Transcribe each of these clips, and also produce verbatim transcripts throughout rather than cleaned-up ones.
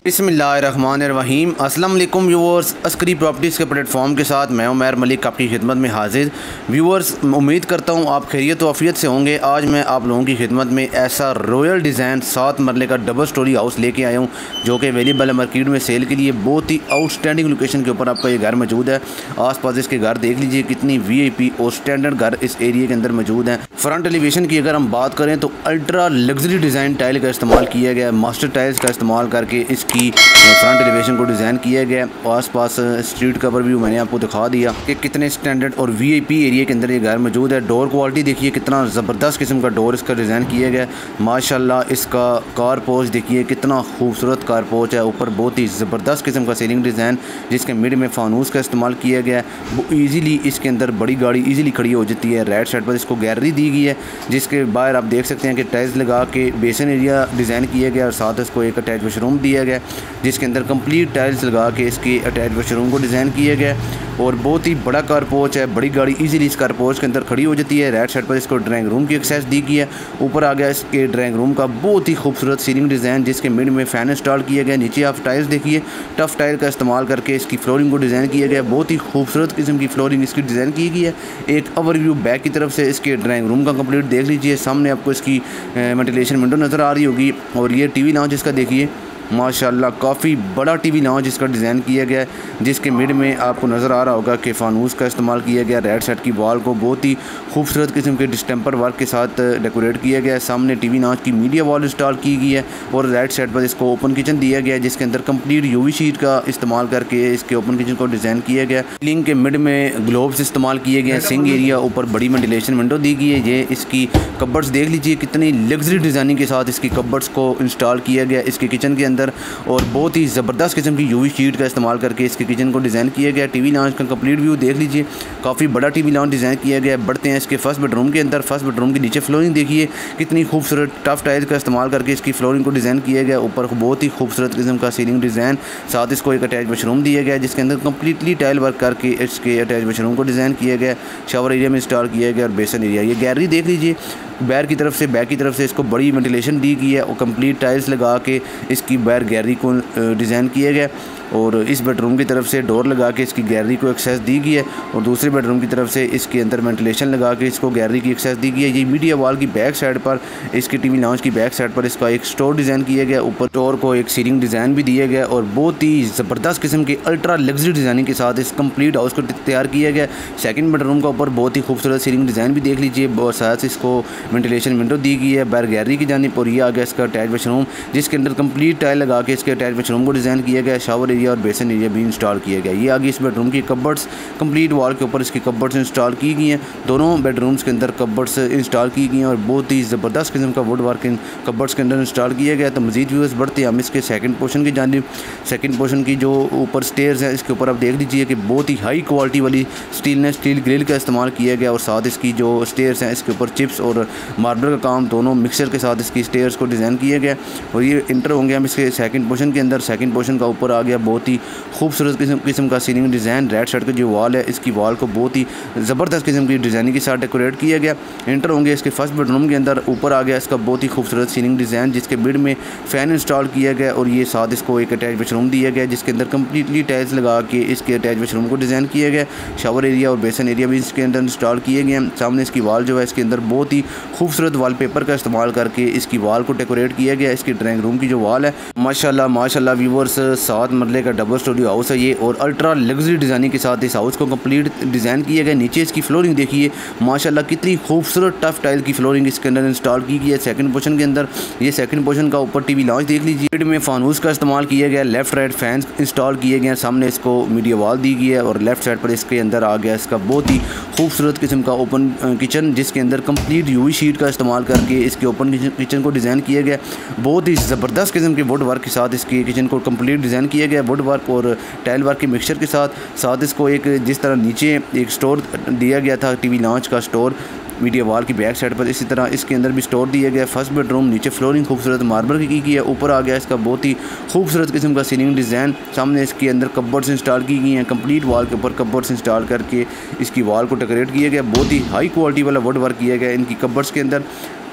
बिस्मिल्लाहिर्रहमानिर्रहीम। अस्सलाम वालेकुम व्यूअर्स, अस्करी प्रॉपर्टीज़ के प्लेटफॉर्म के साथ मैं उमैर मलिक आपकी खिदमत में हाजिर। व्यूअर्स, उम्मीद करता हूँ आप खैरियत व आफियत से होंगे। आज मैं आप लोगों की खिदमत में ऐसा रॉयल डिज़ाइन सात मरले का डबल स्टोरी हाउस लेके आया हूँ जो कि अवेलेबल है मार्केट में सेल के लिए। बहुत ही आउटस्टैंडिंग लोकेशन के ऊपर आपका ये घर मौजूद है। आस पास इसके घर देख लीजिए, कितनी वी आई पी और स्टैंडर्ड घर इस एरिया के अंदर मौजूद हैं। फ्रंट एलिवेशन की अगर हम बात करें तो अल्ट्रा लग्जरी डिज़ाइन टाइल का इस्तेमाल किया गया है। मास्टर टाइल्स का इस्तेमाल करके इसकी फ्रंट एलिवेशन को डिज़ाइन किया गया। आस पास स्ट्रीट कवर व्यू मैंने आपको दिखा दिया कि कितने स्टैंडर्ड और वी आई पी एरिया के अंदर ये घर मौजूद है। डोर क्वालिटी देखिए, कितना ज़बरदस्त किस्म का डोर इसका डिज़ाइन किया गया। माशाल्लाह इसका कार पोच देखिए, कितना खूबसूरत कार पोच है। ऊपर बहुत ही ज़बरदस्त किस्म का सीलिंग डिज़ाइन जिसके मिड में फानूस का इस्तेमाल किया गया है। वो ईज़िली इसके अंदर बड़ी गाड़ी ईज़िली खड़ी हो जाती है। राइट साइड पर इसको गैलरी दी गई है जिसके बाहर आप देख सकते हैं कि टाइल्स लगा के बेसन एरिया डिज़ाइन किया गया और साथ इसको एक अटैच वॉशरूम दिया गया जिसके अंदर कंप्लीट टाइल्स लगा के इसके अटैच वॉशरूम को डिज़ाइन किया गया और बहुत ही बड़ा कार पोच है। बड़ी गाड़ी इजीली इस कार पोच के अंदर खड़ी हो जाती है। राइट साइड पर इसको ड्राइंग रूम की एक्सेस दी गई है। ऊपर आ गया इसके ड्राइंग रूम का बहुत ही खूबसूरत सीलिंग डिज़ाइन जिसके मिड में फ़ैन इंस्टॉल किया गया। नीचे आप टाइल्स देखिए, टफ टाइल का इस्तेमाल करके इसकी फ्लोरिंग को डिज़ाइन किया गया। बहुत ही खूबसूरत किस्म की फ्लोरिंग इसकी डिज़ाइन की गई है। एक ओवरव्यू बैक की तरफ से इसके ड्राइंग रूम का कंप्लीट देख लीजिए। सामने आपको इसकी वेंटिलेशन विंडो नज़र आ रही होगी और ये टी वी लाउंज इसका देखिए, माशाल्लाह काफ़ी बड़ा टीवी लाउंज इसका डिज़ाइन किया गया है जिसके मिड में आपको नज़र आ रहा होगा कि फानूस का इस्तेमाल किया गया। राइट साइड की वॉल को बहुत ही खूबसूरत किस्म के डिस्टेंपर वर्क के साथ डेकोरेट किया गया है। सामने टीवी लाउंज की मीडिया वॉल इंस्टॉल की गई है और राइट साइड पर इसको ओपन किचन दिया गया है जिसके अंदर कंप्लीट यूवी शीट का इस्तेमाल करके इसके ओपन किचन को डिज़ाइन किया गया। सीलिंग के मिड में ग्लोब्स इस्तेमाल किए गए हैं। सिंग एरिया ऊपर बड़ी वेंटिलेशन विंडो दी गई है। ये इसकी कबर्ड्स देख लीजिए, कितनी लग्जरी डिज़ाइनिंग के साथ इसकी कबर्ड्स को इंस्टॉल किया गया इसके किचन के अंदर और बहुत ही ज़बरदस्त किस्म की यूवी शीट का इस्तेमाल करके इसके किचन को डिज़ाइन किया गया। टीवी लाउंज का कंप्लीट व्यू देख लीजिए, काफ़ी बड़ा टीवी लाउंज डिज़ाइन किया गया। बढ़ते हैं इसके फर्स्ट बेडरूम के अंदर। फर्स्ट बेडरूम के नीचे फ्लोरिंग देखिए, कितनी खूबसूरत टफ टाइल्स का इस्तेमाल करके इसकी फ्लोरिंग को डिज़ाइन किया गया। ऊपर बहुत ही खूबसूरत किस्म का सीलिंग डिज़ाइन, साथ इसको एक अटैच वॉशरूम दिया गया जिसके अंदर कम्प्लीटली टाइल वर्क करके इसके अटैच वॉशरूम को डिज़ाइन किया गया। शावर एरिया में इंस्टॉल किया गया और बेसन एरिया। ये गैलरी देख लीजिए, बैर की तरफ से बैक की तरफ से इसको बड़ी वेंटिलेशन दी गई है और कंप्लीट टाइल्स लगा के इसकी बैर गैलरी को डिज़ाइन किया गया और इस बेडरूम की तरफ से डोर लगा के इसकी गैलरी को एक्सेस दी गई है और दूसरे बेडरूम की तरफ से इसके अंदर वेंटिलेशन लगा के इसको गैलरी की एक्सेस दी गई है। ये मीडिया वॉल की बैक साइड पर इसकी टीवी लाउंज की बैक साइड पर इसका एक स्टोर डिज़ाइन किया गया। ऊपर स्टोर को एक सीलिंग डिज़ाइन भी दिया गया और बहुत ही ज़बरदस्त किस्म के अल्ट्रा लग्जरी डिज़ाइनिंग के साथ इस कंप्लीट हाउस को तैयार किया गया। सेकंड बेडरूम का ऊपर बहुत ही खूबसूरत सीलिंग डिज़ाइन भी देख लीजिए और साथ इसको वेंटिलेशन विंडो दी गई है बैर गैलरी की जानिब और ये आ गया इसका अटैच वॉशरूम जिसके अंदर कंप्लीट टाइल लगा के इसके अटैच वॉशरूम को डिज़ाइन किया गया। शावर एरिया और बेसन एरिया भी इंस्टॉल किया गया। ये आगे इस बेडरूम की कबर्ड्स कंप्लीट वॉल के ऊपर इसकी कबर्ड्स इंस्टॉल की गई हैं। दोनों बेडरूम्स के अंदर कबर्ड्स इंस्टॉल की गई हैं और बहुत ही ज़बरदस्त किस्म का वुड वर्क इन कबर्ड्स के अंदर इंस्टॉल किया गया। तो मज़ीद व्यूअर्स बढ़ते हैं हम इसके सेकंड पोर्शन की जानिब। सेकंड पोर्शन की जो ऊपर स्टेयर्स हैं इसके ऊपर आप देख लीजिए कि बहुत ही हाई क्वालिटी वाली स्टील ने स्टील ग्रिल का इस्तेमाल किया गया और साथ इसकी जो स्टेयर्स हैं इसके ऊपर चिप्स और मार्बल का काम दोनों मिक्सर के साथ इसकी स्टेयर्स को डिज़ाइन किया गया और ये इंटर होंगे हम इसके सेकंड पोर्शन के अंदर। सेकंड पोर्शन का ऊपर आ गया बहुत ही खूबसूरत किस्म किस्म का सीलिंग डिज़ाइन। राइट साइड का जो वॉल है इसकी वॉल को बहुत ही ज़बरदस्त किस्म की डिज़ाइनिंग के साथ डेकोरेट किया गया। इंटर होंगे इसके फर्स्ट बेडरूम के अंदर। ऊपर आ गया इसका बहुत ही खूबसूरत सीलिंग डिज़ाइन जिसके मिड में फ़ैन इंस्टॉल किया गया और ये साथ इसको एक अटैच वॉशरूम दिया गया जिसके अंदर कम्प्लीटली टाइल्स लगा के इसके अटैच वॉशरूम को डिज़ाइन किया गया। शावर एरिया और बेसन एरिया भी इसके अंदर इंस्टॉल किए गए हैं। सामने इसकी वॉल जो है इसके अंदर बहुत ही खूबसूरत वॉलपेपर का इस्तेमाल करके इसकी वॉल को डेकोरेट किया गया। इसकी ड्राइंग रूम की जो वॉल है माशाल्लाह माशाल्लाह व्यूअर्स, सात मरले का डबल स्टोरी हाउस है ये और अल्ट्रा लग्जरी डिज़ाइनिंग के साथ इस हाउस को कंप्लीट डिज़ाइन किया गया। नीचे इसकी फ्लोरिंग देखिए, माशाल्लाह कितनी खूबसूरत टफ टाइल की फ्लोरिंग इसके अंदर इंस्टॉल की गई है। सेकंड पोर्शन के अंदर ये सेकंड पोर्शन का ऊपर टीवी लाउंज देख लीजिए, मिड में फानूस का इस्तेमाल किया गया। लेफ्ट राइट फैंस इंस्टॉल किए गए। सामने इसको मीडिया वॉल दी गई है और लेफ्ट साइड पर इसके अंदर आ गया इसका बहुत ही खूबसूरत किस्म का ओपन किचन जिसके अंदर कंप्लीट यूवी शीट का इस्तेमाल करके इसके ओपन किचन को डिज़ाइन किया गया। बहुत ही ज़बरदस्त किस्म के वुड वर्क के साथ इसके किचन को कंप्लीट डिज़ाइन किया गया। वुड वर्क और टाइल वर्क के मिक्सचर के साथ साथ इसको एक जिस तरह नीचे एक स्टोर दिया गया था टीवी लाउंज का स्टोर मीडिया वॉल की बैक साइड पर, इसी तरह इसके अंदर भी स्टोर दिया गया। फर्स्ट बेडरूम नीचे फ्लोरिंग खूबसूरत मार्बल की की है। ऊपर आ गया इसका बहुत ही खूबसूरत किस्म का सीलिंग डिज़ाइन। सामने इसके अंदर कबर्ड्स इंस्टॉल की गई हैं। कंप्लीट वॉल के ऊपर कबर्ड्स इंस्टॉल करके इसकी वॉल को डेकोरेट किया गया। बहुत ही हाई क्वालिटी वाला वुड वर्क किया गया इनकी कबर्ड्स के अंदर।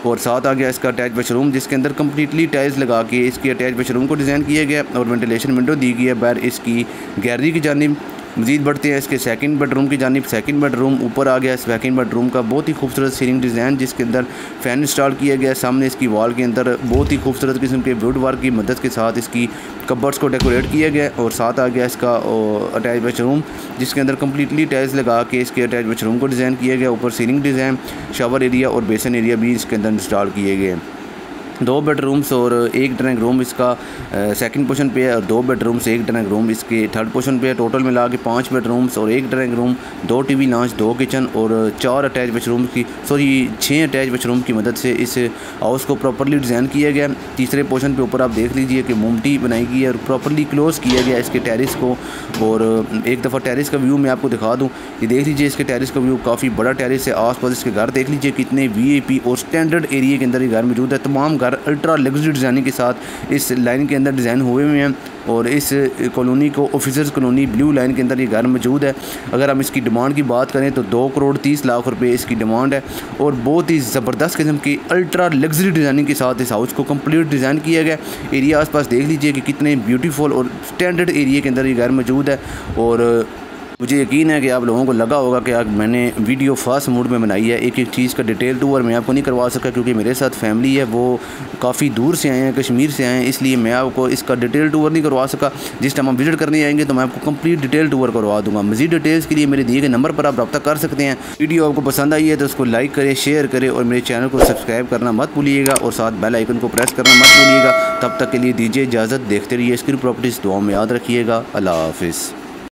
और साथ आ गया इसका अटैच वॉशरूम, जिसके अंदर कम्प्लीटली टाइल्स लगा के इसकी अटैच वॉशरूम को डिज़ाइन किया गया और वेंटिलेशन विंडो दी गई है बाहर इसकी गैलरी की जानिब। मज़ीद बढ़ते हैं इसके सेकंड बेडरूम की जानिब। सेकंड बेडरूम ऊपर आ गया। सेकंड बेडरूम का बहुत ही खूबसूरत सीलिंग डिज़ाइन, जिसके अंदर फ़ैन इंस्टॉल किया गया। सामने इसकी वॉल के अंदर बहुत ही खूबसूरत किस्म के वुड वर्क की मदद के साथ इसकी कबर्ड्स को डेकोरेट किया गया और साथ आ गया इसका अटैच वॉशरूम, जिसके अंदर कम्प्लीटली टाइल्स लगा के इसके अटैच वॉशरूम को डिज़ाइन किया गया। ऊपर सीलिंग डिज़ाइन, शावर एरिया और बेसन एरिया भी इसके अंदर इंस्टॉल किए गए। दो बेडरूम्स और एक ड्राइंग रूम इसका सेकंड पोर्शन पे है और दो बेडरूम्स एक ड्राइंग रूम इसके थर्ड पोर्शन पे है। टोटल मिला के पाँच बेडरूम्स और एक ड्राइंग रूम, दो टीवी लॉन्च, दो किचन और चार अटैच वॉशरूम की सॉरी छः अटैच वॉशरूम की मदद से इस हाउस को प्रॉपर्ली डिज़ाइन किया गया। तीसरे पोर्शन पे ऊपर आप देख लीजिए कि मोमटी बनाई गई है और प्रॉपर्ली क्लोज़ किया गया इसके टेरिस को। और एक दफ़ा टेरिस का व्यू मैं आपको दिखा दूँ, ये देख लीजिए इसके टेरिस का व्यू, काफ़ी बड़ा टेरिस है। आस पास इसके घर देख लीजिए कितने वी आई पी और स्टैंडर्ड एरिया के अंदर ये घर मौजूद है। तमाम घर अल्ट्रा लग्जरी डिज़ाइनिंग के साथ इस लाइन के अंदर डिज़ाइन हुए हुए हैं और इस कॉलोनी को ऑफिसर्स कॉलोनी ब्लू लाइन के अंदर ये घर मौजूद है। अगर हम इसकी डिमांड की बात करें तो दो करोड़ तीस लाख रुपए इसकी डिमांड है और बहुत ही ज़बरदस्त किस्म की अल्ट्रा लग्जरी डिज़ाइनिंग के साथ इस हाउस को कंप्लीट डिज़ाइन किया गया। एरिया आसपास देख लीजिए कि कितने ब्यूटीफुल और स्टैंडर्ड एरिया के अंदर ये घर मौजूद है। और मुझे यकीन है कि आप लोगों को लगा होगा कि आज मैंने वीडियो फास्ट मूड में बनाई है। एक एक चीज़ का डिटेल टूर मैं आपको नहीं करवा सका क्योंकि मेरे साथ फैमिली है, वो काफ़ी दूर से आए हैं, कश्मीर से आए हैं, इसलिए मैं आपको इसका डिटेल टूर नहीं करवा सका। जिस टाइम हम विजिट करने आएंगे तो मैं आपको कंप्लीट डिटेल टूर करवा दूँगा। मज़ीद डिटेल्स के लिए मेरे दिए गए नंबर पर आप रब्ता कर सकते हैं। वीडियो आपको पसंद आई है तो उसको लाइक करें, शेयर करें और मेरे चैनल को सब्सक्राइब करना मत भूलिएगा और साथ बेल आइकन को प्रेस करना मत भूलिएगा। तब तक के लिए दीजिए इजाज़त, देखते रहिए स्क्रीन प्रॉपर्टीज़। दुआ में याद रखिएगा। अल्लाह हाफिज़।